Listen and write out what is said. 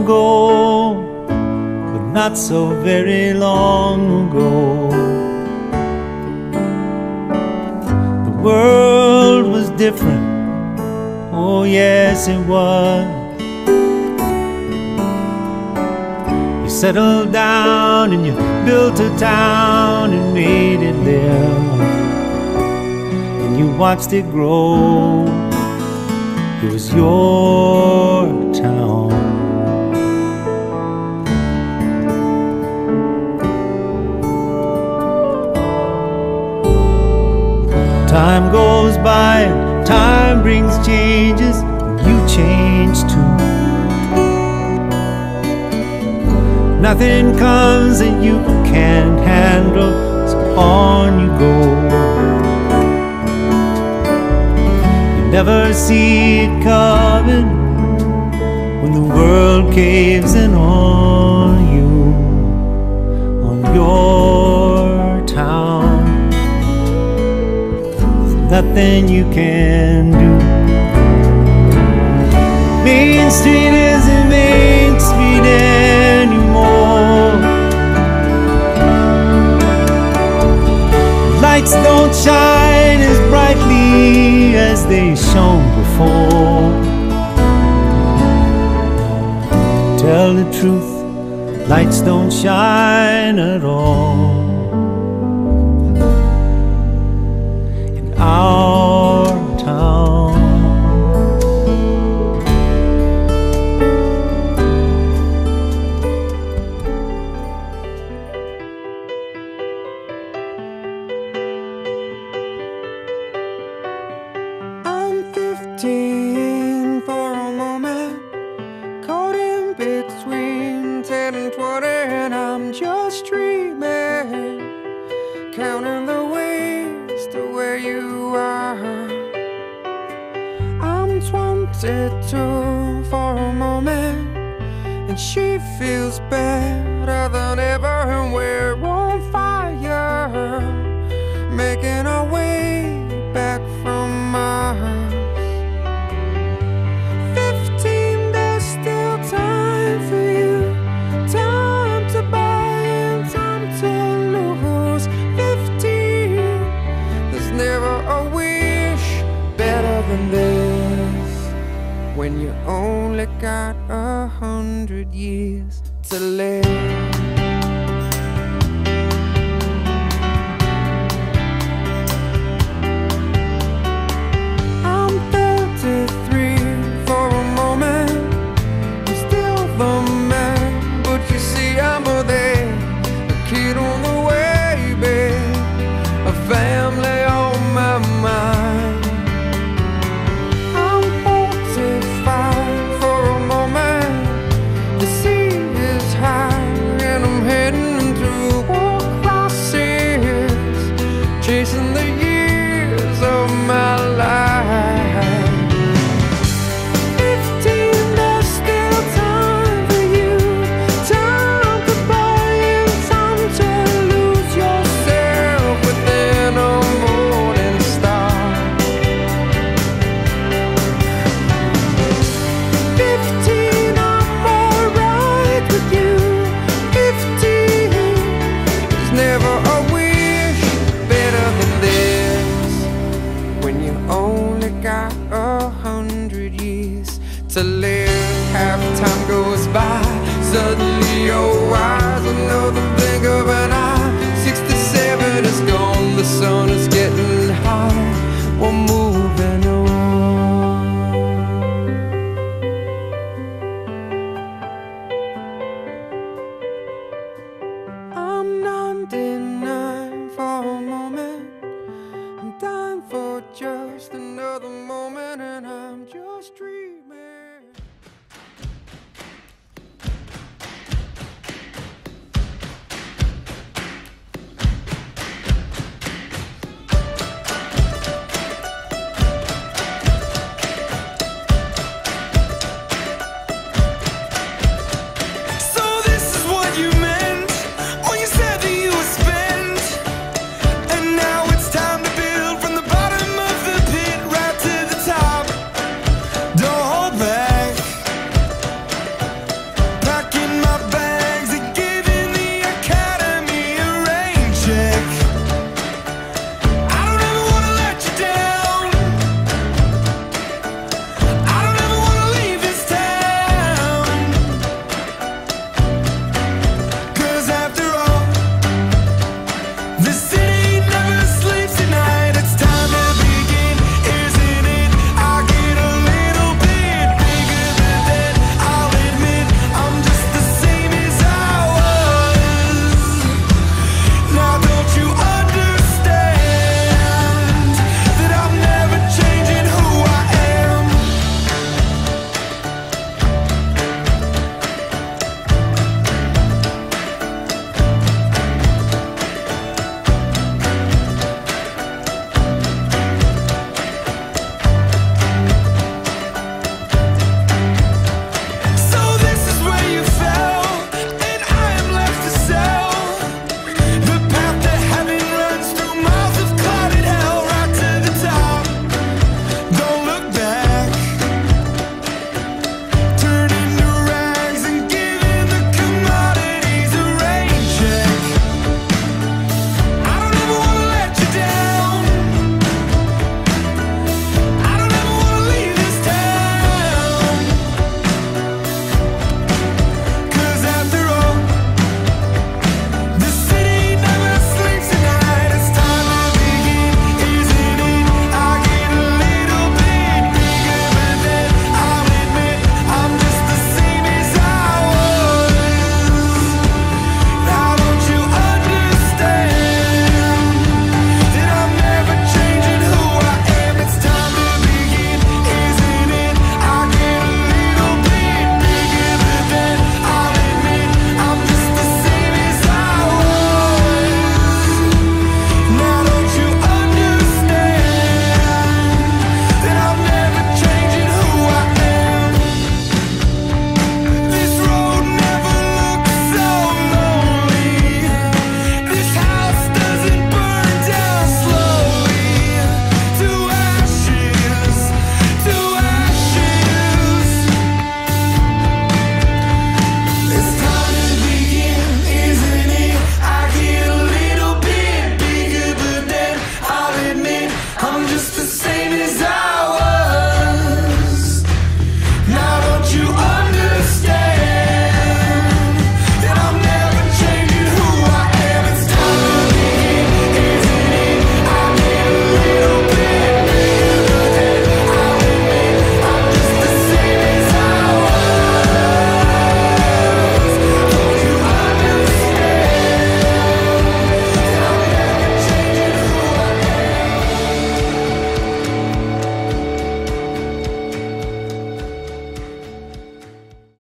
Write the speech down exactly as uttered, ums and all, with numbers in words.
ago, but not so very long ago. The world was different, oh yes it was. You settled down and you built a town and made it live, and you watched it grow. It was your town. Time goes by and time brings changes, and you change too. Nothing comes that you can't handle, so on you go. Never see it coming when the world caves in on you, on your town. There's nothing you can do. Main Street isn't Main Street anymore. Lights don't shine as brightly as they shone before. Tell the truth, lights don't shine at all in our town. fifteen for a moment, caught in between ten and twenty, and I'm just dreaming, counting the ways to where you are. I'm twenty-two for a moment, and she feels better than ever, and we're on fire, making our way back from Mars. When you only got a hundred years to live. Chasing the years of my life. Fifteen, there's still time for you, time to buy and time to lose yourself within a morning star. Fifteen, I'm alright with you. Fifteen, there's never a only got a hundred years to live.